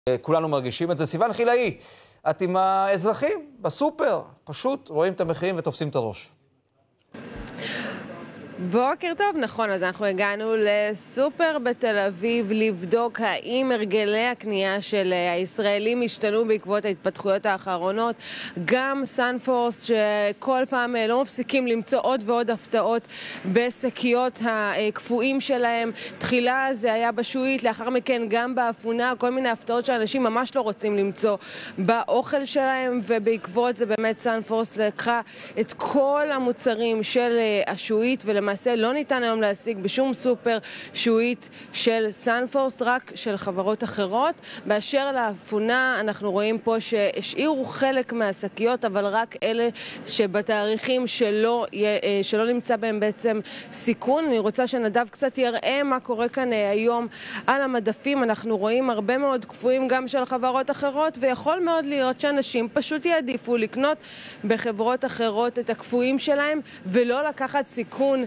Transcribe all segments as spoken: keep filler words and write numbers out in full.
כולנו מרגישים את זה. סיוון חילאי, את עם האזרחים בסופר, פשוט רואים את המחירים ותופסים את הראש. בוקר טוב, נכון, אז אנחנו הגענו לסופר בתל אביב לבדוק האם הרגלי הקנייה של הישראלים השתנו בעקבות ההתפתחויות האחרונות. גם סנפורסט שכל פעם לא מפסיקים למצוא עוד ועוד הפתעות בשקיות הקפואים שלהם. תחילה זה היה בשועית, לאחר מכן גם באפונה, כל מיני הפתעות שאנשים ממש לא רוצים למצוא באוכל שלהם, ובעקבות זה באמת סנפורסט לקחה את כל המוצרים של השועית, ולמעשה למעשה לא ניתן היום להשיג בשום סופר שועית של סנפורסט, רק של חברות אחרות. באשר לאפונה, אנחנו רואים פה שהשאירו חלק מהשקיות, אבל רק אלה שבתאריכים שלא, שלא נמצא בהם בעצם סיכון. אני רוצה שנדב קצת יראה מה קורה כאן היום על המדפים. אנחנו רואים הרבה מאוד קפואים גם של חברות אחרות, ויכול מאוד להיות שאנשים פשוט יעדיפו לקנות בחברות אחרות את הקפואים שלהם, ולא לקחת סיכון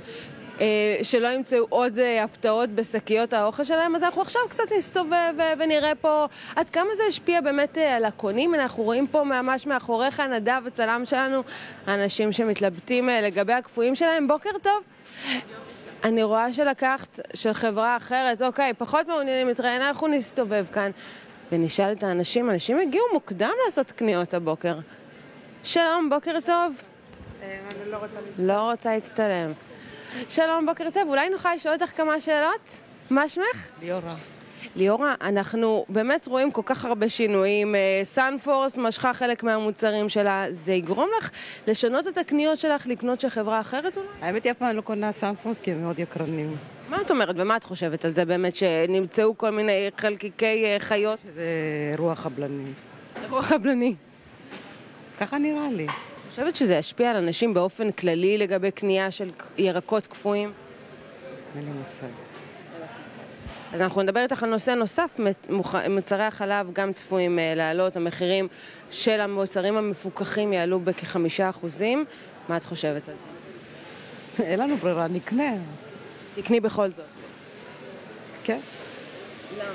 שלא ימצאו עוד הפתעות בשקיות האוכל שלהם. אז אנחנו עכשיו קצת נסתובב ונראה פה עד כמה זה השפיע באמת על הקונים. אנחנו רואים פה ממש מאחוריך, נדב הצלם שלנו, אנשים שמתלבטים לגבי הקפואים שלהם. בוקר טוב. אני רואה שלקחת של חברה אחרת, אוקיי, פחות מעוניינים להתראיין. אנחנו נסתובב כאן ונשאל את האנשים. אנשים הגיעו מוקדם לעשות קניות הבוקר. שלום, בוקר טוב. אני לא רוצה להצטלם. לא רוצה להצטלם. שלום, בוקר טוב. אולי נוכל לשאול אותך כמה שאלות? מה שמך? ליאורה. ליאורה, אנחנו באמת רואים כל כך הרבה שינויים. סנפורסט משכה חלק מהמוצרים שלה. זה יגרום לך לשנות את הקניות שלך, לקנות של חברה אחרת אולי? האמת היא, אף פעם אני לא קונה סנפורסט כי הם מאוד יקרנים. מה את אומרת? ומה את חושבת על זה באמת שנמצאו כל מיני חלקיקי חיות? זה אירוע חבלני. אירוע חבלני. ככה נראה לי. אני חושבת שזה ישפיע על אנשים באופן כללי לגבי קנייה של ירקות קפואים? אין לי מושג. אז אנחנו נדבר איתך על נושא נוסף. מוצרי החלב גם צפויים לעלות. המחירים של המוצרים המפוקחים יעלו בכ-חמישה אחוזים. מה את חושבת על זה? אין לנו ברירה, נקנה. תקני בכל זאת. כן. למה?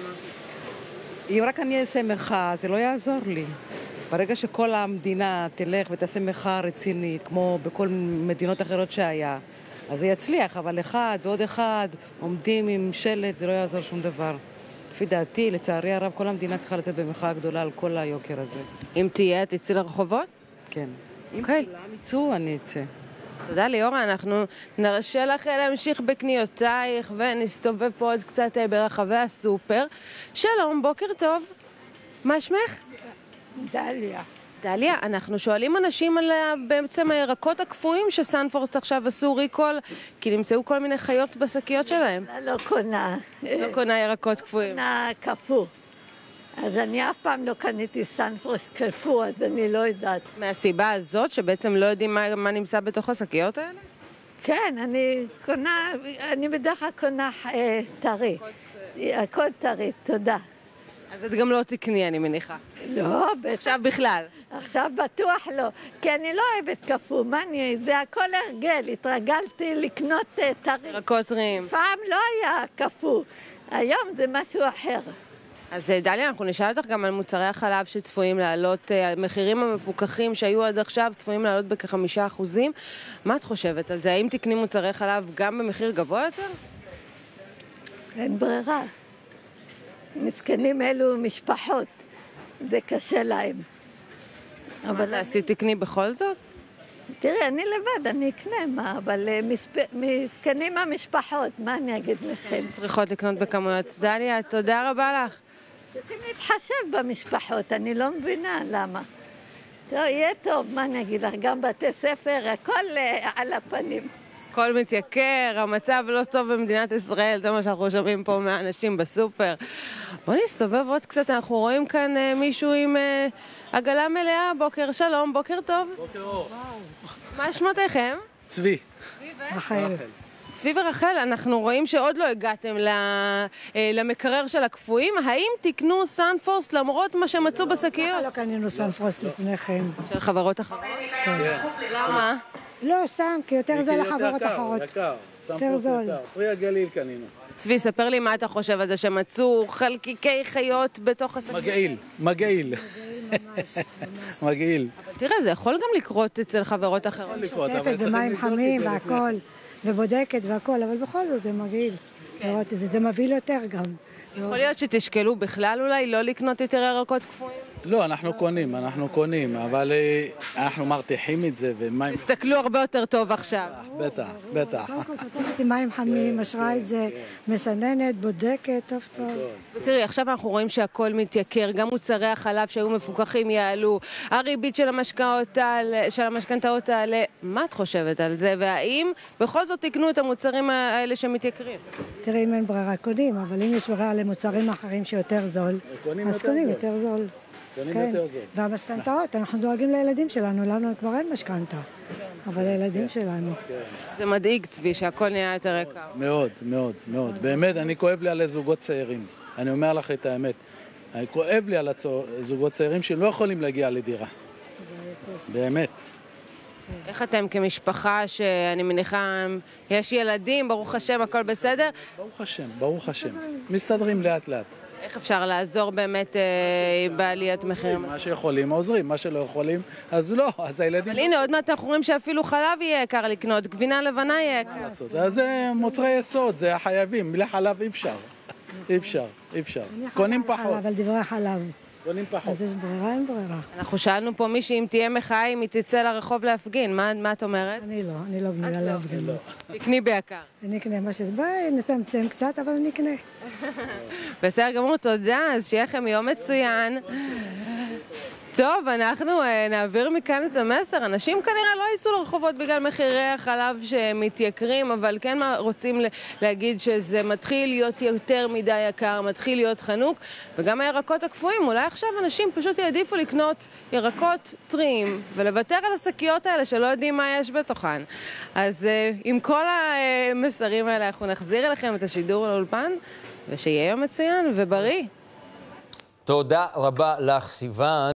אם רק אני אעשה מחאה, זה לא יעזור לי. ברגע שכל המדינה תלך ותעשה מחאה רצינית, כמו בכל מדינות אחרות שהיה, אז זה יצליח, אבל אחד ועוד אחד עומדים עם שלט, זה לא יעזור שום דבר. לפי דעתי, לצערי הרב, כל המדינה צריכה לצאת במחאה גדולה על כל היוקר הזה. אם תהיה, תצאי לרחובות? כן. אוקיי. אם כולם יצאו, אני אצא. תודה ליאורה, אנחנו נרשה לך להמשיך בקניותייך ונסתובב פה עוד קצת ברחבי הסופר. שלום, בוקר טוב. מה שמך? דליה. דליה, אנחנו שואלים אנשים על בעצם הירקות הקפואים שסנפורסט עכשיו עשו ריקול, כי נמצאו כל מיני חיות בשקיות שלהם. לא קונה. לא קונה ירקות קפואים. קונה קפוא. אז אני אף פעם לא קניתי סנפורסט קפוא, אז אני לא יודעת. מהסיבה הזאת שבעצם לא יודעים מה, מה נמצא בתוך השקיות האלה? כן, אני קונה, אני בדרך כלל קונה אה, טרי. הכל טרי, תודה. אז את גם לא תקני, אני מניחה. לא, בטח. עכשיו בכלל. עכשיו בטוח לא, כי אני לא אוהבת קפוא, מה אני, זה הכל הרגל, התרגלתי לקנות uh, טרי. ירקות טריים. פעם לא היה קפוא, היום זה משהו אחר. אז דליה, אנחנו נשאל אותך גם על מוצרי החלב שצפויים לעלות, המחירים המפוקחים שהיו עד עכשיו צפויים לעלות בכ-חמישה אחוזים. מה את חושבת על זה? האם תקני מוצרי חלב גם במחיר גבוה יותר? אין ברירה. מסכנים אלו משפחות, זה קשה להם. מה תעשי, תקני בכל זאת? תראי, אני לבד, אני אקנה מה, אבל מסכנים המשפחות, מה אני אגיד לכם? צריכות לקנות בכמויות. דליה, תודה רבה לך. צריכים להתחשב במשפחות, אני לא מבינה למה. טוב, יהיה טוב, מה אני אגיד לך, גם בתי ספר, הכל על הפנים. הכל מתייקר, המצב לא טוב במדינת ישראל, זה מה שאנחנו שומעים פה מהאנשים בסופר. בוא נסתובב עוד קצת, אנחנו רואים כאן uh, מישהו עם uh, עגלה מלאה. בוקר שלום, בוקר טוב. בוקר אור. מה שמותיכם? צבי. צבי רחל. צבי ורחל, אנחנו רואים שעוד לא הגעתם למקרר של הקפואים. האם תקנו סנפורסט למרות מה שמצאו בשקיות? לא קנינו סנפורסט לפני כן. של חברות אחרות? כן. למה? לא, סתם, כי יותר זול לחברות אחרות. יקר, יותר זול. פרי הגליל קנינו. צבי, ספר לי מה אתה חושב על זה שמצאו חלקיקי חיות בתוך השקית. מגעיל, מגעיל. מגעיל. אבל תראה, זה יכול גם לקרות אצל חברות אחרות. שוטפת במים חמים והכל, ובודקת והכל, אבל בכל זאת זה מגעיל. לראות את זה, זה מבהיל יותר גם. יכול להיות שתשקלו בכלל אולי לא לקנות יותר ירקות קפואים? לא, אנחנו קונים, אנחנו קונים, אבל אנחנו מרתיחים את זה ומים... תסתכלו הרבה יותר טוב עכשיו. בטח, בטח. קודם כל שוטפת עם מים חמים, משרה את זה, מסננת, בודקת, טוב טוב. ותראי, עכשיו אנחנו רואים שהכל מתייקר, גם מוצרי החלב שהיו מפוקחים יעלו, הריבית של המשכנתאות תעלה. מה את חושבת על זה? והאם בכל זאת תקנו את המוצרים האלה שמתייקרים? תראי, אם אין ברירה קונים, אבל אם יש ברירה למוצרים אחרים שיותר זול, אז קונים יותר זול. כן, והמשכנתאות, אנחנו דואגים לילדים שלנו, לנו כבר אין משכנתה, אבל לילדים שלנו. זה מדאיג, צבי, שהכל נהיה יותר יקר. מאוד, מאוד, מאוד. באמת, אני כואב לי על הזוגות צעירים. אני אומר לך את האמת. אני כואב לי על הזוגות צעירים שלא יכולים להגיע לדירה. באמת. איך אתם כמשפחה שאני מניחה, יש ילדים, ברוך השם, הכל בסדר? ברוך השם, ברוך השם. מסתדרים לאט לאט. איך אפשר לעזור באמת אה, בעליית מחירים? מה שיכולים עוזרים, מה שלא יכולים, אז לא, אז הילדים... אבל הנה, עוד מעט אנחנו רואים שאפילו חלב יהיה יקר לקנות, גבינה לבנה יהיה יקר. אז זה מוצרי יסוד, זה החייבים, בלי חלב אי אפשר. אי אפשר, אי אפשר. קונים פחות. אבל דברי חלב. קונים פחות. אז יש ברירה, אין ברירה. אנחנו שאלנו פה מישהי אם תהיה מחאה, אם היא תצא לרחוב להפגין. מה, מה את אומרת? אני לא, אני לא בנייה להפגנות. תקני ביקר. אני אקנה מה שזה, בואי נצמצם קצת, אבל אני אקנה. בסדר גמור, תודה, אז שיהיה לכם יום מצוין. טוב, אנחנו uh, נעביר מכאן את המסר. אנשים כנראה לא יצאו לרחובות בגלל מחירי החלב שמתייקרים, אבל כן רוצים להגיד שזה מתחיל להיות יותר מדי יקר, מתחיל להיות חנוק, וגם הירקות הקפואים. אולי עכשיו אנשים פשוט יעדיפו לקנות ירקות טריים, ולוותר על השקיות האלה שלא יודעים מה יש בתוכן. אז uh, עם כל המסרים האלה אנחנו נחזיר אליכם את השידור לאולפן, ושיהיה יום מצוין ובריא. תודה רבה לך, סיוון.